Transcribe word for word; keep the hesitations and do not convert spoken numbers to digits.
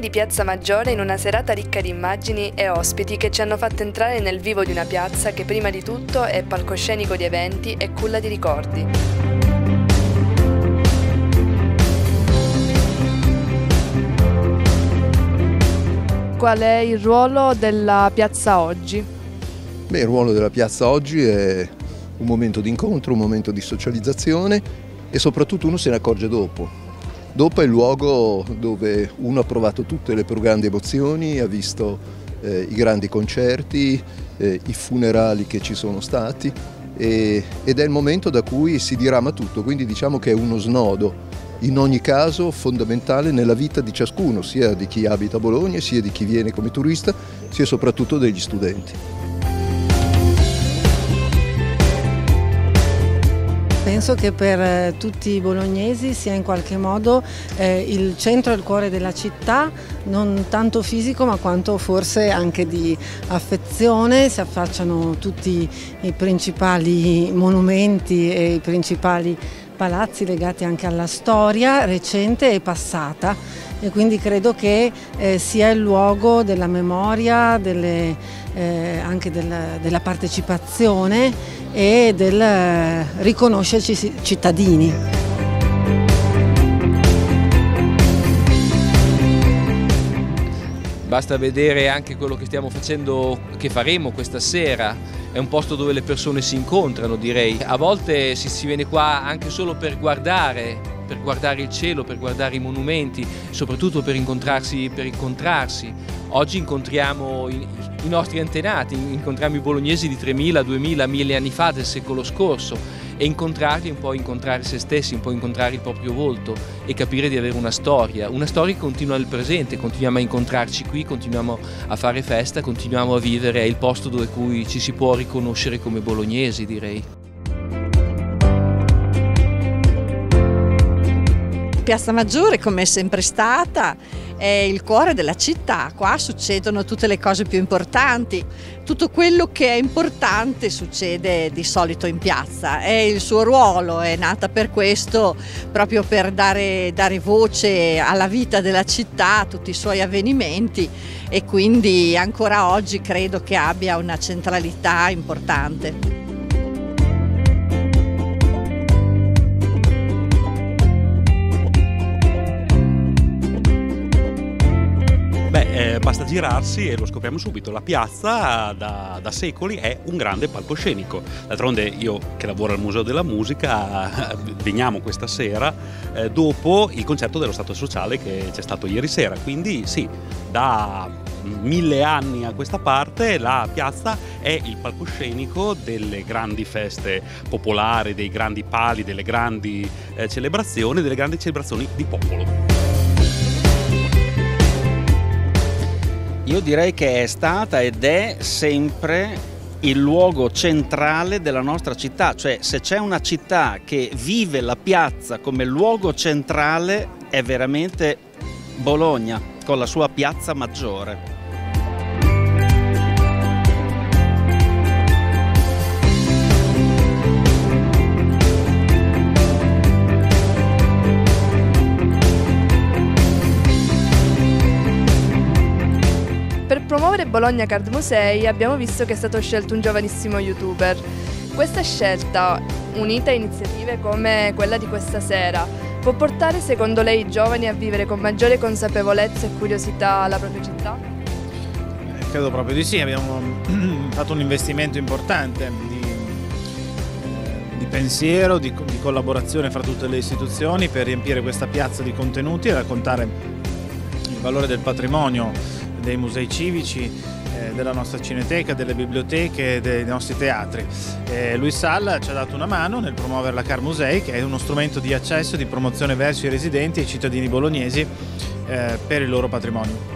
di Piazza Maggiore in una serata ricca di immagini e ospiti che ci hanno fatto entrare nel vivo di una piazza che prima di tutto è palcoscenico di eventi e culla di ricordi. Qual è il ruolo della piazza oggi? Beh, il ruolo della piazza oggi è un momento di incontro, un momento di socializzazione e soprattutto uno se ne accorge dopo. Dopo è il luogo dove uno ha provato tutte le più grandi emozioni, ha visto eh, i grandi concerti, eh, i funerali che ci sono stati e, ed è il momento da cui si dirama tutto, quindi diciamo che è uno snodo, in ogni caso fondamentale nella vita di ciascuno, sia di chi abita a Bologna, sia di chi viene come turista, sia soprattutto degli studenti. Penso che per tutti i bolognesi sia in qualche modo eh, il centro e il cuore della città, non tanto fisico ma quanto forse anche di affezione. Si affacciano tutti i principali monumenti e i principali palazzi legati anche alla storia recente e passata, e quindi credo che eh, sia il luogo della memoria, delle, eh, anche della, della partecipazione e del riconoscerci cittadini. Basta vedere anche quello che stiamo facendo, che faremo questa sera. È un posto dove le persone si incontrano, direi. A volte si, si viene qua anche solo per guardare, per guardare il cielo, per guardare i monumenti, soprattutto per incontrarsi, per incontrarsi. Oggi incontriamo i, i nostri antenati, incontriamo i bolognesi di tremila, duemila, mille anni fa, del secolo scorso, e incontrarli è un po' incontrare se stessi, un po' incontrare il proprio volto e capire di avere una storia, una storia che continua nel presente. Continuiamo a incontrarci qui, continuiamo a fare festa, continuiamo a vivere, è il posto dove cui ci si può riconoscere come bolognesi, direi. Piazza Maggiore, come è sempre stata, è il cuore della città. Qua succedono tutte le cose più importanti, tutto quello che è importante succede di solito in piazza. È il suo ruolo, è nata per questo, proprio per dare, dare voce alla vita della città, a tutti i suoi avvenimenti, e quindi ancora oggi credo che abbia una centralità importante. Eh, basta girarsi e lo scopriamo subito. La piazza da, da secoli è un grande palcoscenico. D'altronde io, che lavoro al Museo della Musica, veniamo questa sera eh, dopo il concerto dello Stato Sociale che c'è stato ieri sera. Quindi sì, da mille anni a questa parte la piazza è il palcoscenico delle grandi feste popolari, dei grandi pali, delle grandi eh, celebrazioni, delle grandi celebrazioni di popolo. Io direi che è stata ed è sempre il luogo centrale della nostra città, cioè se c'è una città che vive la piazza come luogo centrale è veramente Bologna, con la sua Piazza Maggiore. Per promuovere Bologna Card Musei abbiamo visto che è stato scelto un giovanissimo youtuber. Questa scelta, unita a iniziative come quella di questa sera, può portare secondo lei i giovani a vivere con maggiore consapevolezza e curiosità la propria città? Eh, credo proprio di sì, abbiamo fatto un investimento importante di, eh, di pensiero, di, di collaborazione fra tutte le istituzioni per riempire questa piazza di contenuti e raccontare il valore del patrimonio, dei musei civici, eh, della nostra cineteca, delle biblioteche, dei nostri teatri. Eh, Luis Salla ci ha dato una mano nel promuovere la Card Musei, che è uno strumento di accesso e di promozione verso i residenti e i cittadini bolognesi eh, per il loro patrimonio.